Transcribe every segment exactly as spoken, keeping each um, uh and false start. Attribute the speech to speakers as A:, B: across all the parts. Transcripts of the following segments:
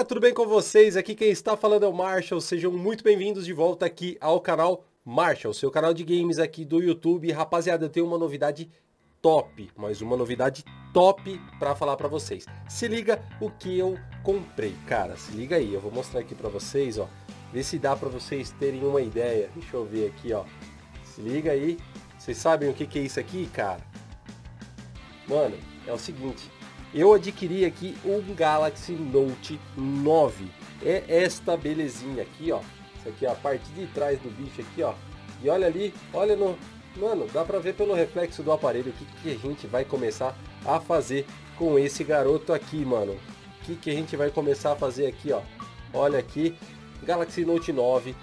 A: galera, tudo bem com vocês? Aqui quem está falando é o Marshall, sejam muito bem-vindos de volta aqui ao canal Marshall, seu canal de games aqui do YouTube. Rapaziada, eu tenho uma novidade top, mas uma novidade top pra falar pra vocês. Se liga o que eu comprei, cara, se liga aí, eu vou mostrar aqui pra vocês, ó, ver se dá pra vocês terem uma ideia. Deixa eu ver aqui, ó, se liga aí, vocês sabem o que que é isso aqui, cara? Mano, é o seguinte, eu adquiri aqui um Galaxy Note nove. É esta belezinha aqui, ó. Isso aqui é a parte de trás do bicho aqui, ó. E olha ali, olha no... Mano, dá pra ver pelo reflexo do aparelho o que, que a gente vai começar a fazer com esse garoto aqui, mano. O que, que a gente vai começar a fazer aqui, ó. Olha aqui, Galaxy Note nove.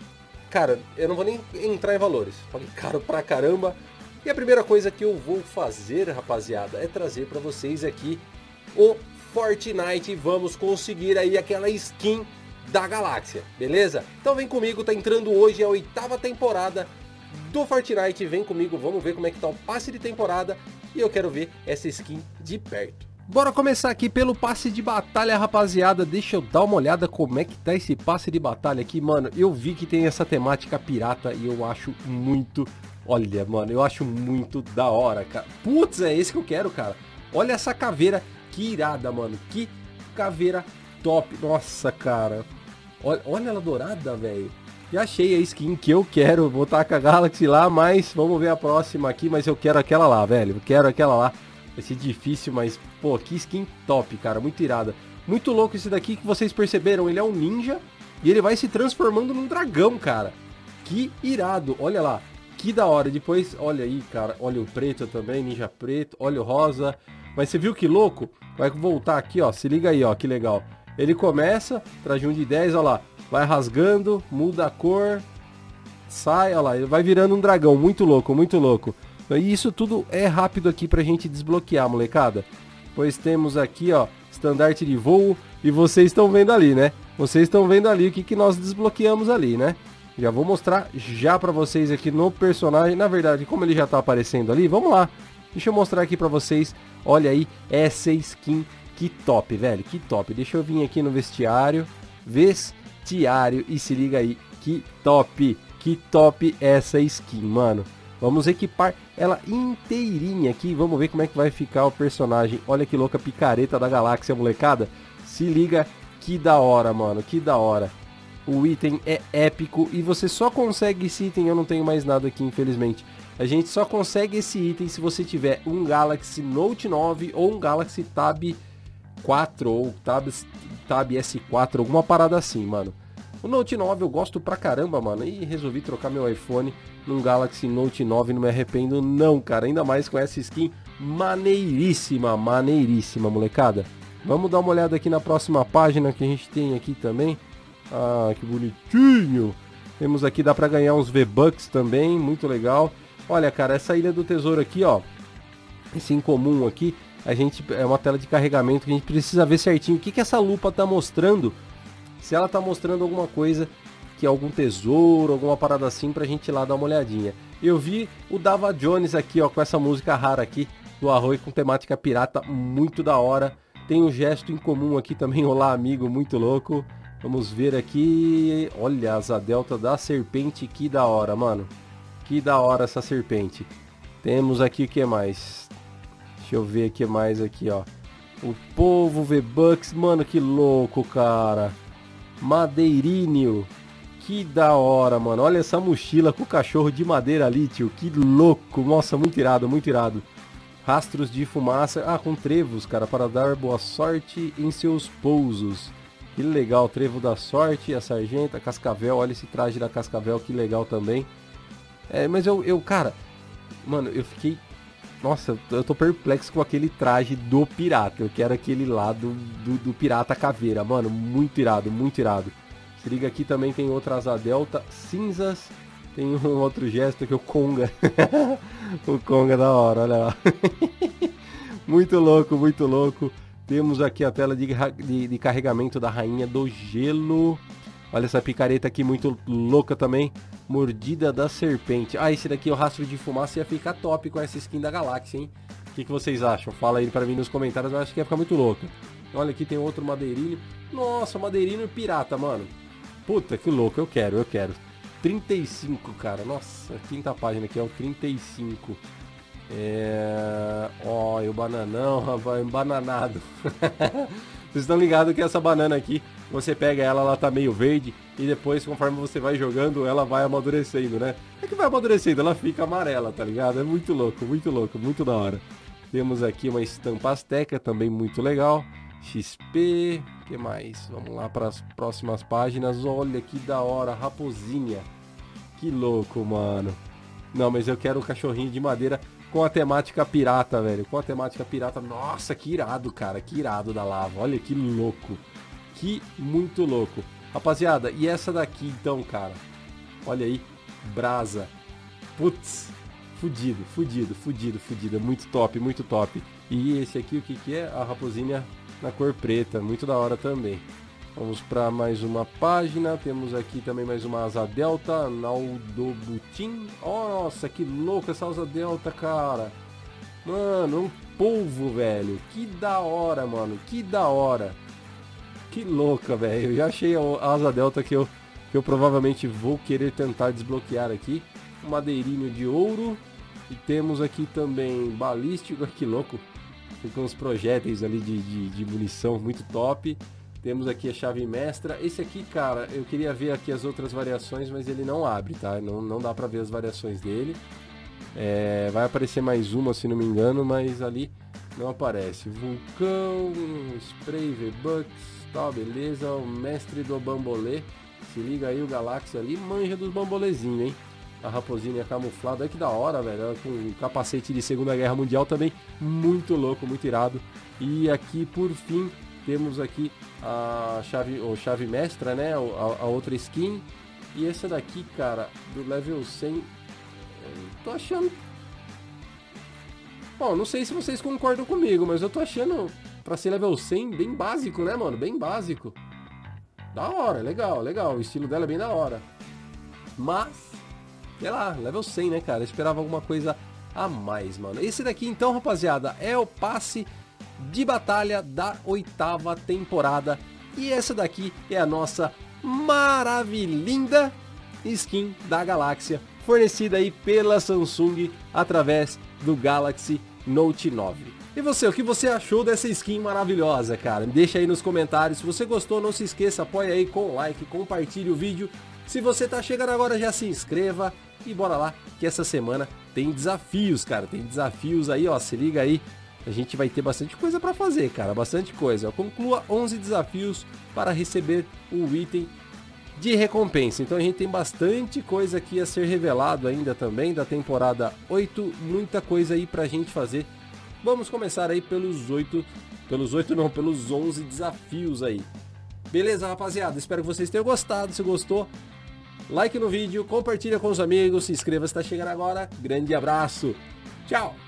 A: Cara, eu não vou nem entrar em valores. Paguei caro pra caramba. E a primeira coisa que eu vou fazer, rapaziada, é trazer para vocês aqui o Fortnite. Vamos conseguir aí aquela skin da galáxia, beleza? Então vem comigo, tá entrando hoje a oitava temporada do Fortnite. Vem comigo, vamos ver como é que tá o passe de temporada e eu quero ver essa skin de perto. Bora começar aqui pelo passe de batalha, rapaziada. Deixa eu dar uma olhada como é que tá esse passe de batalha aqui, mano. Eu vi que tem essa temática pirata e eu acho muito... Olha, mano, eu acho muito da hora, cara. Putz, é esse que eu quero, cara. Olha essa caveira, que irada, mano. Que caveira top. Nossa, cara. Olha, olha ela dourada, velho. Já achei a skin que eu quero. Vou estar com a Galaxy lá, mas vamos ver a próxima aqui. Mas eu quero aquela lá, velho. Eu quero aquela lá. Vai ser difícil, mas, pô, que skin top, cara. Muito irada. Muito louco esse daqui que vocês perceberam. Ele é um ninja e ele vai se transformando num dragão, cara. Que irado. Olha lá. Que da hora, depois, olha aí, cara, olha o preto também, ninja preto, olha o rosa. Mas você viu que louco? Vai voltar aqui, ó, se liga aí, ó, que legal. Ele começa, traje um de dez, ó lá, vai rasgando, muda a cor, sai, ó lá, ele vai virando um dragão, muito louco, muito louco. E isso tudo é rápido aqui pra gente desbloquear, molecada. Pois temos aqui, ó, estandarte de voo, e vocês estão vendo ali, né? Vocês estão vendo ali o que, que nós desbloqueamos ali, né? Já vou mostrar já pra vocês aqui no personagem. Na verdade, como ele já tá aparecendo ali, vamos lá. Deixa eu mostrar aqui pra vocês. Olha aí, essa skin, que top, velho, que top. Deixa eu vir aqui no vestiário. Vestiário e se liga aí, que top, que top essa skin, mano. Vamos equipar ela inteirinha aqui. Vamos ver como é que vai ficar o personagem. Olha que louca picareta da galáxia, molecada. Se liga, que da hora, mano, que da hora. O item é épico e você só consegue esse item, eu não tenho mais nada aqui, infelizmente. A gente só consegue esse item se você tiver um Galaxy Note nove ou um Galaxy Tab quatro ou Tab, Tab S quatro, alguma parada assim, mano. O Note nove eu gosto pra caramba, mano, e resolvi trocar meu iPhone num Galaxy Note nove, não me arrependo não, cara. Ainda mais com essa skin maneiríssima, maneiríssima, molecada. Vamos dar uma olhada aqui na próxima página que a gente tem aqui também. Ah, que bonitinho. Temos aqui, dá pra ganhar uns V-Bucks também, muito legal. Olha, cara, essa ilha do tesouro aqui, ó, esse incomum aqui, a gente, é uma tela de carregamento que a gente precisa ver certinho o que que essa lupa tá mostrando. Se ela tá mostrando alguma coisa, que é algum tesouro, alguma parada assim, pra gente ir lá dar uma olhadinha. Eu vi o Dava Jones aqui, ó, com essa música rara aqui, do Arroio, com temática pirata, muito da hora. Tem um gesto incomum aqui também, olá amigo, muito louco. Vamos ver aqui, olha a asa delta da serpente, que da hora, mano. Que da hora essa serpente. Temos aqui o que mais? Deixa eu ver o que mais aqui, ó. O povo V-Bucks, mano, que louco, cara. Madeirinho, que da hora, mano. Olha essa mochila com o cachorro de madeira ali, tio. Que louco, nossa, muito irado, muito irado. Rastros de fumaça, ah, com trevos, cara, para dar boa sorte em seus pousos. Que legal, trevo da sorte, a sargenta, a cascavel, olha esse traje da cascavel, que legal também. É, mas eu, eu, cara, mano, eu fiquei, nossa, eu tô perplexo com aquele traje do pirata. Eu quero aquele lá do, do, do pirata caveira, mano, muito irado, muito irado. Se liga aqui também tem outra asa delta, cinzas, tem um outro gesto que é o Conga. O Conga da hora, olha lá. Muito louco, muito louco. Temos aqui a tela de, de, de carregamento da Rainha do Gelo. Olha essa picareta aqui muito louca também. Mordida da Serpente. Ah, esse daqui é o rastro de fumaça, ia ficar top com essa skin da galáxia, hein? O que, que vocês acham? Fala aí pra mim nos comentários, eu acho que ia ficar muito louco. Olha, aqui tem outro madeirinho. Nossa, madeirinho pirata, mano. Puta, que louco, eu quero, eu quero. trinta e cinco, cara. Nossa, quinta página aqui é o trinta e cinco. É... Ó, e o bananão, rapaz, bananado. Vocês estão ligados que essa banana aqui, você pega ela, ela tá meio verde, e depois, conforme você vai jogando, ela vai amadurecendo, né? É que vai amadurecendo, ela fica amarela, tá ligado? É muito louco, muito louco, muito da hora. Temos aqui uma estampa asteca, também muito legal. X P, o que mais? Vamos lá para as próximas páginas. Olha que da hora, raposinha. Que louco, mano. Não, mas eu quero o cachorrinho de madeira com a temática pirata, velho. Com a temática pirata. Nossa, que irado, cara. Que irado da lava. Olha que louco. Que muito louco. Rapaziada, e essa daqui então, cara? Olha aí. Brasa. Putz. Fudido, fudido, fudido, fudido. Muito top, muito top. E esse aqui, o que que é? A raposinha na cor preta. Muito da hora também. Vamos para mais uma página. Temos aqui também mais uma asa delta. Naldobutin. Oh, nossa, que louco essa asa delta, cara. Mano, um polvo, velho. Que da hora, mano. Que da hora. Que louca, velho. Eu já achei a asa delta que eu, que eu provavelmente vou querer tentar desbloquear aqui. Um madeirinho de ouro. E temos aqui também balístico. Que louco. Com os projéteis ali de, de, de munição. Muito top. Temos aqui a chave mestra. Esse aqui, cara, eu queria ver aqui as outras variações, mas ele não abre, tá? Não, não dá pra ver as variações dele. É, vai aparecer mais uma, se não me engano, mas ali não aparece. Vulcão, spray, V-Bucks, tá, beleza. O mestre do bambolê. Se liga aí, o Galáxia ali manja dos bambolezinhos, hein? A raposinha camuflada, aí que da hora, velho. Ela com um capacete de Segunda Guerra Mundial também. Muito louco, muito irado. E aqui, por fim, temos aqui a chave, ou chave mestra, né? A, a outra skin. E essa daqui, cara, do level cem. Tô achando. Bom, não sei se vocês concordam comigo, mas eu tô achando pra ser level cem bem básico, né, mano? Bem básico. Da hora, legal, legal. O estilo dela é bem da hora. Mas, sei lá, level cem, né, cara? Eu esperava alguma coisa a mais, mano. Esse daqui, então, rapaziada, é o passe de batalha da oitava temporada. E essa daqui é a nossa maravilhinda skin da Galáxia, fornecida aí pela Samsung através do Galaxy Note nove. E você, o que você achou dessa skin maravilhosa, cara? Deixa aí nos comentários. Se você gostou, não se esqueça, apoia aí com like, compartilhe o vídeo. Se você tá chegando agora, já se inscreva e bora lá, que essa semana tem desafios, cara. Tem desafios aí, ó, se liga aí. A gente vai ter bastante coisa para fazer, cara, bastante coisa. Conclua onze desafios para receber um item de recompensa. Então a gente tem bastante coisa aqui a ser revelado ainda também da temporada oito, muita coisa aí pra gente fazer. Vamos começar aí pelos oito, pelos oito não, pelos onze desafios aí. Beleza, rapaziada? Espero que vocês tenham gostado. Se gostou, like no vídeo, compartilha com os amigos, se inscreva se tá chegando agora. Grande abraço. Tchau.